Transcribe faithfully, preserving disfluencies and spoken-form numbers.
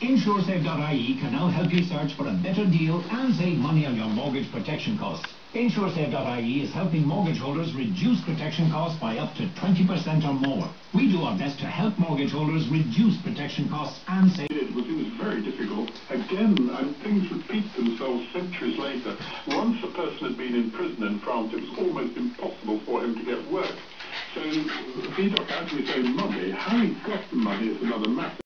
InsureSafe dot I E can now help you search for a better deal and save money on your mortgage protection costs. InsureSafe dot I E is helping mortgage holders reduce protection costs by up to twenty percent or more. We do our best to help mortgage holders reduce protection costs and save... It was, it was very difficult. Again, and things repeat themselves centuries later. Once a person had been in prison in France, it was almost impossible for him to get work. So if he took out his own money, how he got the money is another matter.